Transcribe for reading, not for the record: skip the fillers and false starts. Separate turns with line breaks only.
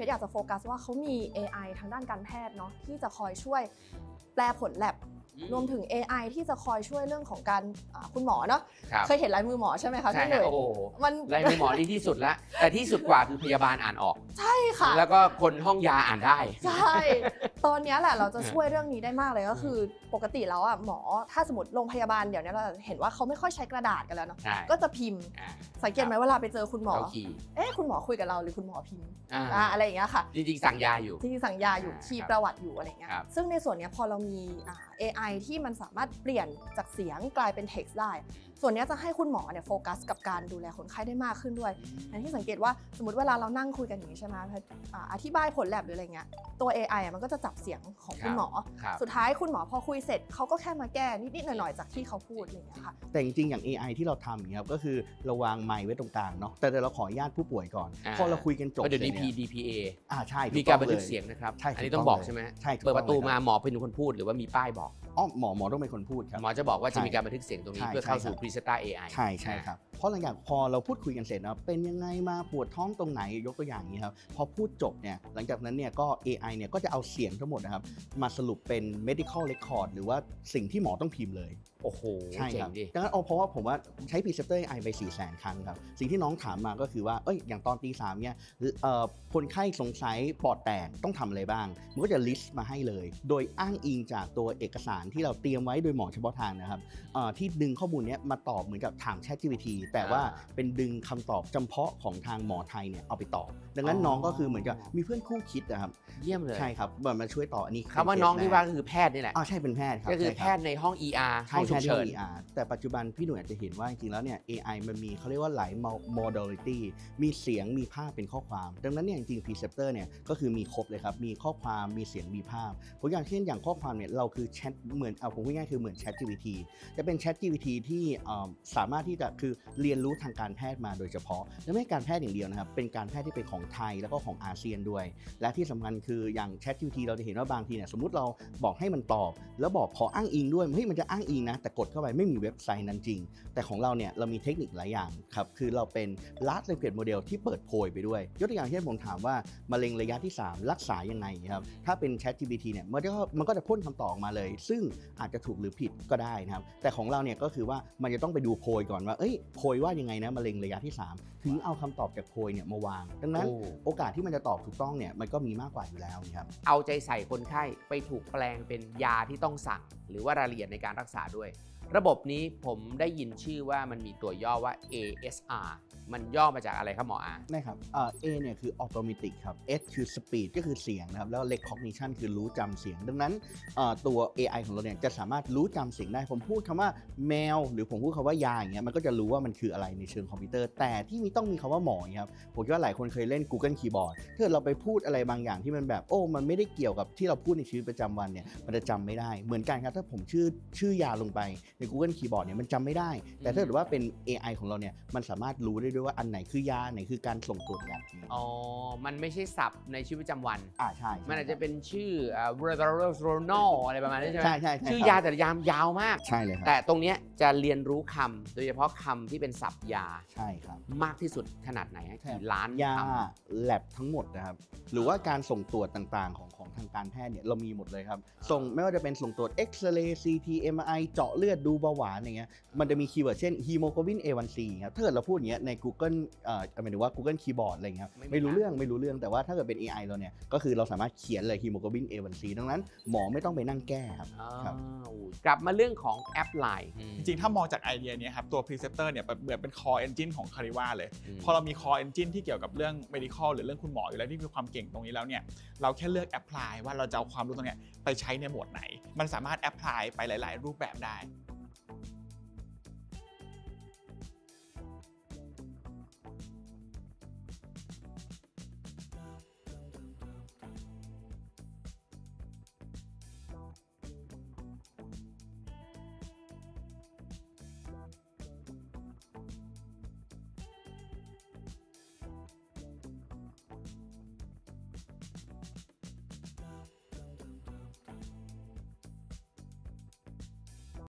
ชรอยากจะโฟกัสว่าเขามี AI ทางด้านการแพทย์เนาะที่จะคอยช่วยแปลผลแลบรวมถึง AI ที่จะคอยช่วยเรื่องของการคุณหมอเนาะเคยเห็นลายมือหมอใช่ไหมคะพี่หนุ่ย
มันลายมือหมอนี่ที่สุดแล้วแต่ที่สุดกว่าคือพยาบาลอ่านออก
ใช่ค่ะ
แล้วก็คนห้องยาอ่านได้
ใช่ตอนนี้แหละเราจะช่วยเรื่องนี้ได้มากเลยก็คือปกติแล้วหมอถ้าสมมติโรงพยาบาลเดี๋ยวนี้เราเห็นว่าเขาไม่ค่อยใช้กระดาษกันแล้วเนาะก็จะพิมพ์สังเกตไหมเวลาไปเจอคุณหมอคุณหมอคุยกับเราหรือคุณหมอพิมพ์อะไรอย่างเงี้ยค่ะ
จริงๆสั่งยาอยู่
คีย์ประวัติอยู่อะไรเงี้ยซึ่งในส่วนนี้พอเรามีAI ที่มันสามารถเปลี่ยนจากเสียงกลายเป็น text ได้ส่วนนี้จะให้คุณหมอเนี่ยโฟกัสกับการดูแลคนไข้ได้มากขึ้นด้วยอย่างที่สังเกตว่าสมมติเวลาเรานั่งคุยกันอย่างนี้ใช่ไหมอธิบายผลแลบหรืออะไรเงี้ยตัว AI มันก็จะจับเสียงของคุณหมอสุดท้ายคุณหมอพอคุยเสร็จเขาก็แค่มาแก้นิดๆหน่อยๆจากที่เขาพูดอะไรอย่างเงี้ยค่ะ
แต่จริงๆอย่าง AI ที่เราทำอย่างเงี้ยครับก็คือเราวางไมค์ไว้ตรงกลางเนาะแต่เราขออนุญาตผู้ป่วยก่อนพอเราคุยกันจบ
เดี๋ยวนี้ DPA
ใช่
มีการบันทึกเสียงนะครับอันนี้ต้องบอกใช่ไหม
ใช่
เปิดประตูมาหมอเป็นคนพูดหรือว่ามีป้ายบอก
หมอต้องเป็นคนพูดครับ
หมอจะบอกว่าจะมีการบันทึกเสียงตรงนี้เพื่อเข้าสู่ Presenter AI
ใช่ครับเพราะหลังจากพอเราพูดคุยกันเสร็จนะเป็นยังไงมาปวดท้องตรงไหนยกตัวอย่างนี้ครับพอพูดจบเนี่ยหลังจากนั้นเนี่ยก็ AI เนี่ยก็จะเอาเสียงทั้งหมดนะครับมาสรุปเป็น medical record หรือว่าสิ่งที่หมอต้องพิมพ์เลย
โอ้โห
ใช่ครับดังนั้นเพราะว่าผมว่าใช้ Preceptor AI ไป 400,000 ครั้งครับสิ่งที่น้องถามมาก็คือว่าอย่างตอนตี 3เนี่ยคนไข้สงสัยปอดแตกต้องทำอะไรบ้างมันก็จะ list มาให้เลยโดยอ้างอิงจากตัวเอกสารที่เราเตรียมไว้โดยหมอเฉพาะทางนะครับที่ดึงข้อมูลนี้มาตอบเหมือนกับถาม ChatGPT แต่ว่าเป็นดึงคำตอบจำเพาะของทางหมอไทยเนี่ยเอาไปตอบดังนั้นน้องก็คือเหมือนกับมีเพื่อนคู่คิดนะครับ
เยี่ยมเลย
ใช่ครับมาช่วยต่ออันนี้
คำว่าน้องที่ว่าก็คือแพทย์นี่แหละ
ใช่เป็นแพทย์ครับ
ก็คือแพทย์ในห้อง ER ห้องฉุกเฉิน
แต่ปัจจุบันพี่หนุ่ยอาจจะเห็นว่าจริงๆแล้วเนี่ย AI มันมีเขาเรียกว่าหลาย modality มีเสียงมีภาพเป็นข้อความดังนั้นเนี่ยจริงๆ Preceptor เนี่ยก็คือมีครบเลยครับมีข้อความมีเสียงมีภาพผมอย่างเช่นอย่างข้อความเนี่ยเราคือแชทเหมือนผมพูดง่ายๆคือเหมือน ChatGPT จะเป็น ChatGPT ที่สามารถที่จะคือเรียนรู้ทางการแพทย์มาโดยเฉพาะและไม่ใช่การแพทย์อย่างเดียวนะครับเป็นการแพทย์ที่เป็นของไทยแล้วก็ของอาเซียนด้วยและที่สำคัญคืออย่าง ChatGPT เราจะเห็นว่าบางทีเนี่ยสมมุติเราบอกให้มันตอบแล้วบอกขออ้างอิงด้วยมันจะอ้างอิงนะแต่กดเข้าไปไม่มีเว็บไซต์นั้นจริงแต่ของเราเนี่ยเรามีเทคนิคหลายอย่างครับคือเราเป็น Large Language Model ที่เปิดโพยไปด้วยยกตัวอย่างเช่นผมถามว่ามะเร็งระยะที่ 3 รักษายังไงครับถ้าเป็น ChatGPT เนี่ยมันก็จะพ่นคำตอบออกมาเลยซึ่งอาจจะถูกหรือผิดก็ได้นะครับแต่ของเราเนี่ยก็คือว่ามันจะต้องไปดูโพยก่อนว่าโพยว่ายังไงนะมะเร็งระยะที่ 3ถึงเอาคำตอบจากโพยเนี่ยมาวางดังนั้นโอกาสที่มันจะตอบถูกต้องเนี่ยมันก็มีมากกว่าอยู่แล้วครับ
เอาใจใส่คนไข้ไปถูกแปลงเป็นยาที่ต้องสั่งหรือว่ารายละเอียดในการรักษาด้วยระบบนี้ผมได้ยินชื่อว่ามันมีตัวย่อว่า ASR มันย่อมาจากอะไรครับหมออา
ได้ครับA เนี่ยคือ automatic ครับ S คือ speed ก็คือเสียงนะครับแล้ว recognition คือรู้จำเสียงดังนั้นตัว AI ของเราเนี่ยจะสามารถรู้จำเสียงได้ผมพูดคำว่าแมวหรือผมพูดคำว่ายาอย่างเงี้ยมันก็จะรู้ว่ามันคืออะไรในเชิงคอมพิวเตอร์แต่ที่ต้องมีคำว่าหมอครับผมคิดว่าหลายคนเคยเล่น Google Keyboard ถ้าเราไปพูดอะไรบางอย่างที่มันแบบมันไม่ได้เกี่ยวกับที่เราพูดในชีวิตประจำวันเนี่ยมันจะจำไม่ได้เหมือนกันครับถ้าผมชื่อยาลงไปใน Google Keyboard เนี่ยมันจำไม่ได้แต่ถ้าเกิดว่าเป็น AI ของเราเนี่ยมันสามารถรู้ได้ด้วยว่าอันไหนคือยาไหนคือการส่งตรวจยา
มันไม่ใช่ศัพท์ในชีวิตประจำวัน
ใช่
มันอาจจะเป็นชื่ออะไรประมาณนี้ใช่ไหม
ใช่
ชื่อยาแต่ยาวมาก
ใช่เลยครับ
แต่ตรงเนี้ยจะเรียนรู้คำโดยเฉพาะคำที่เป็นศัพท์ยา
ใช่ครับ
มากที่สุดขนาดไหนกี่ล้าน
ยาแลบทั้งหมดนะครับหรือว่าการส่งตรวจต่างๆของทางการแพทย์เนี่ยเรามีหมดเลยครับส่งไม่ว่าจะเป็นส่งตรวจเอ็กซเรย์ CT MRI เจาะเลือดดูเบาหวานอย่างเงี้ยมันจะมีคีย์เวิร์ดเช่น hemoglobin A1C ครับถ้าเกิดเราพูดอย่างเงี้ยใน Google หมายถึงว่า Google Keyboard อะไรเงี้ยไม่รู้เรื่องแต่ว่าถ้าเกิดเป็น AI เราเนี่ยก็คือเราสามารถเขียนเลย hemoglobin A1C ดังนั้นหมอไม่ต้องไปนั่งแก้ครับ
กลับมาเรื่องของแอป LINE
จริงๆถ้ามองจากไอเดียนี้ครับตัว Preceptor เนี่ยเหมือนเป็น core engine ของ Cariva เลยพอเรามี core engine ที่เกี่ยวกับเรื่อง medical หรือเรื่องคุณหมออยู่แล้วที่มีความเก่งตรงนี้แล้วเนี่ยเราแค่เลือก apply ว่าเราจะเอาความรู้ตรงนี้ไปใช้ในหมวดไหนมันสามารถ apply ไปหลายๆรูปแบบได้